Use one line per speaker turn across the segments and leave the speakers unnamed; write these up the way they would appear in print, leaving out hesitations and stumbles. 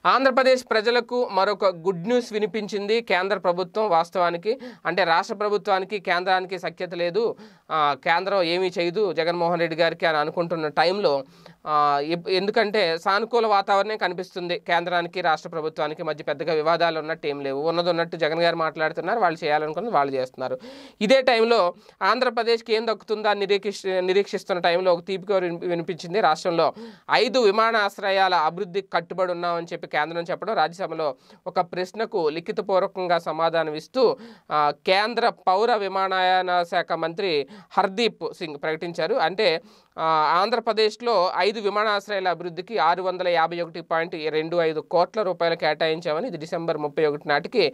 ఆంధ్రప్రదేశ్ ప్రజలకు మరొక good news వినిపించింది కేంద్ర ప్రభుత్వం. వాస్తవానికి అంటే రాష్ట్ర ప్రభుత్వానికి కేంద్రానికి సఖ్యత లేదు, కేంద్రం ఏమీ చేయదు జగన్మోహన్ రెడ్డి గారికి అని అనుకుంటున్న టైంలో ఎందుకంటే సానుకూల వాతావరణం కనిపిస్తుంది. కేంద్రానికి రాష్ట్ర ప్రభుత్వానికి మధ్య పెద్దగా వివాదాలు ఉన్నట్టు ఏం లేవు. ఉన్నట్టు జగన్ గారు మాట్లాడుతున్నారు, వాళ్ళు చేయాలనుకున్నది వాళ్ళు చేస్తున్నారు. ఇదే టైంలో ఆంధ్రప్రదేశ్కి ఏం దక్కుతుందా నిరీక్షిస్తున్న టైంలో ఒక తీపిక వినిపించింది. రాష్ట్రంలో 5 విమానాశ్రయాల అభివృద్ధికి కట్టుబడి ఉన్నామని చెప్పి కేంద్రం చెప్పడం, రాజ్యసభలో ఒక ప్రశ్నకు లిఖితపూర్వకంగా సమాధానం ఇస్తూ కేంద్ర పౌర విమానయాన శాఖ మంత్రి హర్దీప్ సింగ్ ప్రకటించారు. అంటే ఆంధ్రప్రదేశ్లో 5 విమానాశ్రయాల అభివృద్ధికి 651.25 కోట్ల రూపాయలు కేటాయించామని, ఇది డిసెంబర్ 31 నాటికి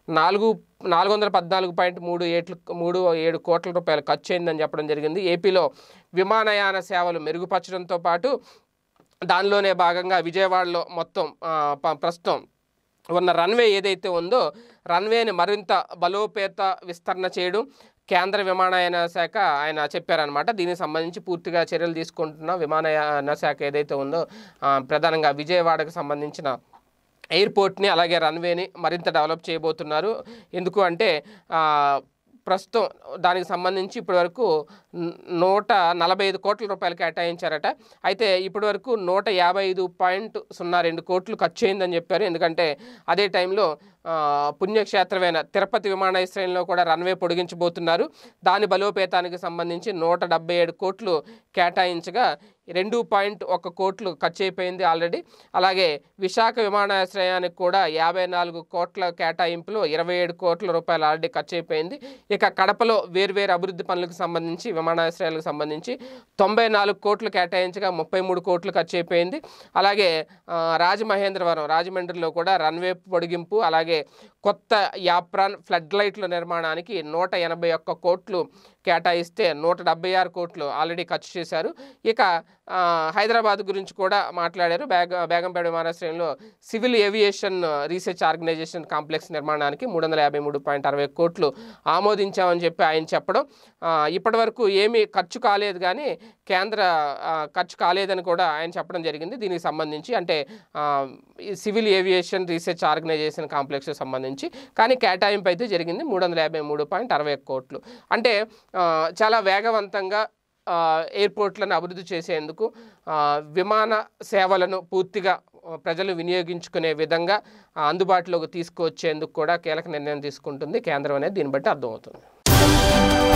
414.37 కోట్ల రూపాయలు ఖర్చు అయిందని చెప్పడం జరిగింది. ఏపీలో విమానయాన సేవలు మెరుగుపరచడంతో పాటు దానిలోనే భాగంగా విజయవాడలో మొత్తం ప్రస్తుతం ఉన్న రన్వే ఏదైతే ఉందో రన్వేని మరింత బలోపేత విస్తరణ చేయడం కేంద్ర విమానయాన శాఖ ఆయన చెప్పారనమాట. దీనికి సంబంధించి పూర్తిగా చర్యలు తీసుకుంటున్న విమానయాన శాఖ ఏదైతే ఉందో ప్రధానంగా విజయవాడకు సంబంధించిన ఎయిర్పోర్ట్ని అలాగే రన్వేని మరింత డెవలప్ చేయబోతున్నారు. ఎందుకు అంటే ప్రస్తుతం దానికి సంబంధించి ఇప్పటివరకు 145 కోట్ల రూపాయలు కేటాయించారట. అయితే ఇప్పటివరకు 155.02 కోట్లు ఖర్చు అయిందని చెప్పారు. ఎందుకంటే అదే టైంలో పుణ్యక్షేత్రమైన తిరుపతి విమానాశ్రయంలో కూడా రన్వే పొడిగించబోతున్నారు. దాని బలోపేతానికి సంబంధించి 177 కోట్లు కేటాయించగా 2.1 కోట్లు ఖర్చు అయిపోయింది ఆల్రెడీ. అలాగే విశాఖ విమానాశ్రయానికి కూడా 54 కోట్ల కేటాయింపులో 27 కోట్ల రూపాయలు ఆల్రెడీ ఖర్చు అయిపోయింది. ఇక కడపలో వేర్వేరు అభివృద్ధి పనులకు సంబంధించి విమానాశ్రయాలకు సంబంధించి 94 కోట్లు కేటాయించగా 33 కోట్లు ఖర్చు అయిపోయింది. అలాగే రాజమండ్రిలో కూడా రన్వే పొడిగింపు అలాగే కొత్త యాప్రాన్ ఫ్లడ్ లైట్ల నిర్మాణానికి 181 కోట్లు కేటాయిస్తే 176 కోట్లు ఆల్రెడీ ఖర్చు చేశారు. ఇక హైదరాబాద్ గురించి కూడా మాట్లాడారు. బేగంపేట విమానాశ్రయంలో civil aviation research organization complex నిర్మాణానికి 353.60 కోట్లు ఆమోదించామని చెప్పి ఆయన చెప్పడం, ఇప్పటి వరకు ఏమీ ఖర్చు కాలేదు కానీ కేంద్ర ఖర్చు కాలేదని కూడా ఆయన చెప్పడం జరిగింది. దీనికి సంబంధించి అంటే civil aviation research organization complex సంబంధించి కానీ కేటాయింపు అయితే జరిగింది 353.60 కోట్లు. అంటే చాలా వేగవంతంగా ఎయిర్పోర్ట్లను అభివృద్ధి చేసేందుకు విమాన సేవలను పూర్తిగా ప్రజలు వినియోగించుకునే విధంగా అందుబాటులోకి తీసుకువచ్చేందుకు కూడా కీలక నిర్ణయం తీసుకుంటుంది కేంద్రం అనేది దీన్ని బట్టి అర్థమవుతుంది.